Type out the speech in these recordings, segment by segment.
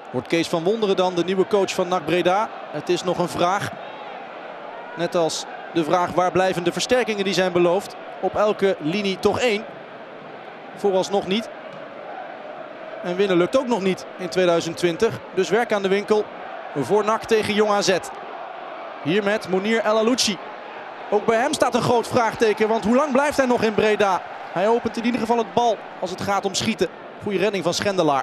Wordt Kees van Wonderen dan de nieuwe coach van NAC Breda? Het is nog een vraag. Net als de vraag waar blijven de versterkingen die zijn beloofd. Op elke linie toch één. Vooralsnog niet. En winnen lukt ook nog niet in 2020. Dus werk aan de winkel voor NAC tegen Jong AZ. Hier met Mounir El Alouchi. Ook bij hem staat een groot vraagteken. Want hoe lang blijft hij nog in Breda? Hij opent in ieder geval het bal als het gaat om schieten. Goede redding van Schendelaar.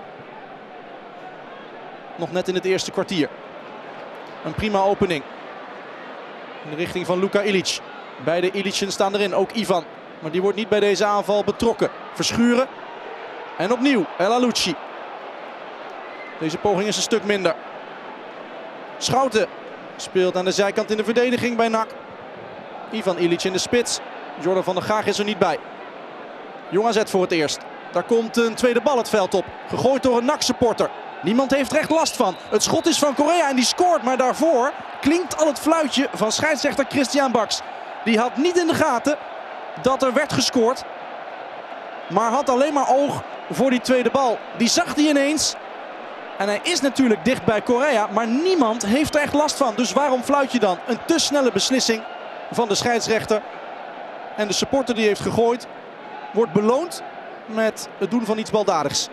Nog net in het eerste kwartier. Een prima opening. In de richting van Luka Ilić. Beide Ilicen staan erin. Ook Ivan. Maar die wordt niet bij deze aanval betrokken. Verschuren. En opnieuw El Alouchi. Deze poging is een stuk minder. Schouten speelt aan de zijkant in de verdediging bij NAC. Ivan Ilić in de spits. Jordan van der Gaag is er niet bij. Jong AZ voor het eerst. Daar komt een tweede bal het veld op. Gegooid door een NAC-supporter. Niemand heeft er echt last van. Het schot is van Correa en die scoort. Maar daarvoor klinkt al het fluitje van scheidsrechter Christian Baks. Die had niet in de gaten dat er werd gescoord. Maar had alleen maar oog voor die tweede bal. Die zag hij ineens. En hij is natuurlijk dicht bij Correa. Maar niemand heeft er echt last van. Dus waarom fluit je dan? Een te snelle beslissing van de scheidsrechter. En de supporter die heeft gegooid wordt beloond met het doen van iets baldadigs.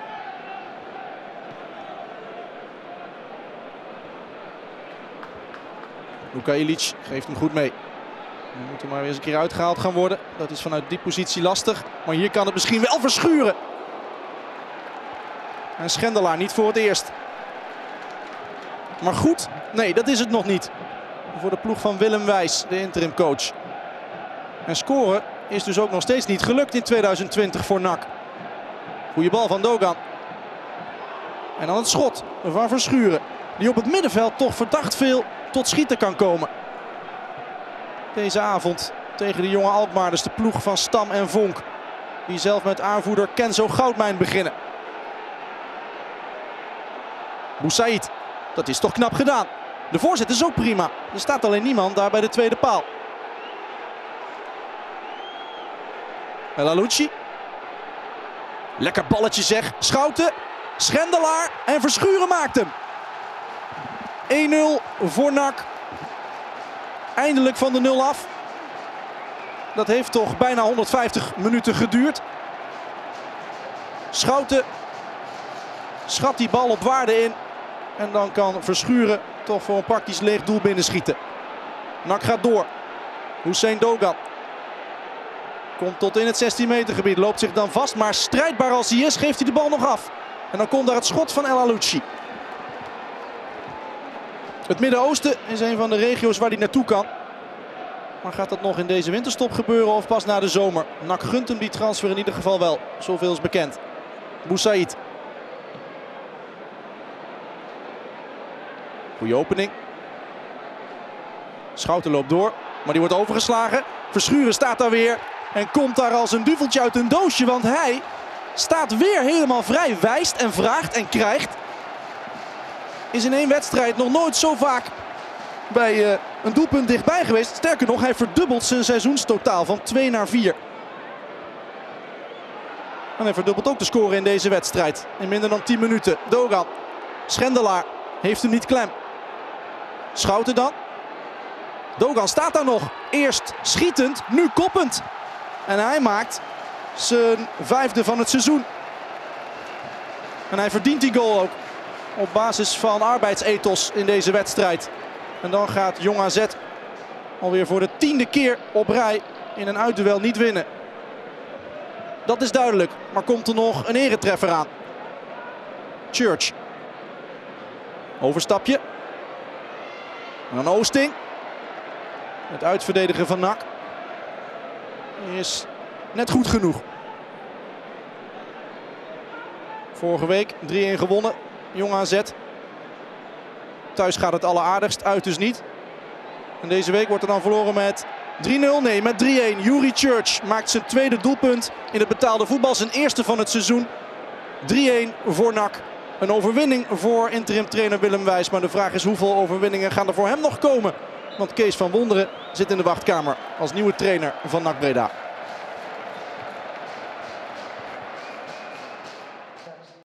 Luka Ilić geeft hem goed mee. Dan moet er maar weer eens een keer uitgehaald gaan worden. Dat is vanuit die positie lastig. Maar hier kan het misschien wel verschuren. En Schendelaar niet voor het eerst. Maar goed, nee, dat is het nog niet. Voor de ploeg van Willem Wijs, de interimcoach. En scoren is dus ook nog steeds niet gelukt in 2020 voor NAC. Goeie bal van Dogan. En dan het schot van Verschuren. Die op het middenveld toch verdacht veel tot schieten kan komen. Deze avond tegen de jonge Alkmaarders, de ploeg van Stam en Vonk. Die zelf met aanvoerder Kenzo Goudmijn beginnen. Boussaïd, dat is toch knap gedaan. De voorzet is ook prima. Er staat alleen niemand daar bij de tweede paal. El Alouchi. Lekker balletje zeg. Schouten. Schendelaar. En Verschuren maakt hem. 1-0 voor NAC. Eindelijk van de 0 af. Dat heeft toch bijna 150 minuten geduurd. Schouten schat die bal op waarde in. En dan kan Verschuren toch voor een praktisch leeg doel binnenschieten. NAC gaat door. Hussein Dogan. Komt tot in het 16 meter gebied. Loopt zich dan vast. Maar strijdbaar als hij is, geeft hij de bal nog af. En dan komt daar het schot van El Alouchi. Het Midden-Oosten is een van de regio's waar hij naartoe kan. Maar gaat dat nog in deze winterstop gebeuren of pas na de zomer? NAC gunt hem die transfer in ieder geval wel. Zoveel is bekend. Boussaïd. Goeie opening. Schouten loopt door. Maar die wordt overgeslagen. Verschuren staat daar weer. En komt daar als een duveltje uit een doosje. Want hij staat weer helemaal vrij. Wijst en vraagt en krijgt. Is in één wedstrijd nog nooit zo vaak bij een doelpunt dichtbij geweest. Sterker nog, hij verdubbelt zijn seizoenstotaal van 2 naar 4. En hij verdubbelt ook de score in deze wedstrijd. In minder dan 10 minuten. Dogan. Schendelaar heeft hem niet klem. Schouten dan. Dogan staat daar nog. Eerst schietend, nu koppend. En hij maakt zijn 5e van het seizoen. En hij verdient die goal ook. Op basis van arbeidsethos in deze wedstrijd. En dan gaat Jong AZ alweer voor de 10e keer op rij in een uitduel niet winnen. Dat is duidelijk. Maar komt er nog een eretreffer aan. Church. Overstapje. En dan Oosting. Het uitverdedigen van NAC is net goed genoeg. Vorige week 3-1 gewonnen. Jong AZ. Thuis gaat het alleraardigst, uit dus niet. En deze week wordt er dan verloren met 3-0. Nee, met 3-1. Youri Church maakt zijn tweede doelpunt in het betaalde voetbal. Zijn eerste van het seizoen. 3-1 voor NAC. Een overwinning voor interim trainer Willem Wijs. Maar de vraag is hoeveel overwinningen gaan er voor hem nog komen? Want Kees van Wonderen zit in de wachtkamer als nieuwe trainer van NAC Breda.